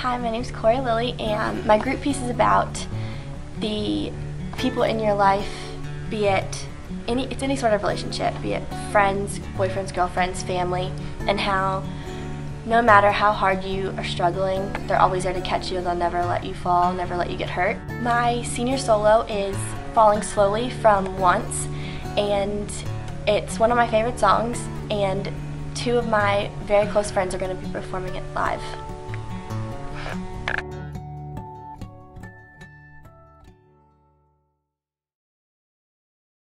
Hi, my name is Lilley, and my group piece is about the people in your life, be it any sort of relationship, be it friends, boyfriends, girlfriends, family, and how no matter how hard you are struggling, they're always there to catch you. They'll never let you fall, never let you get hurt. My senior solo is Falling Slowly from Once, and it's one of my favorite songs, and two of my very close friends are going to be performing it live.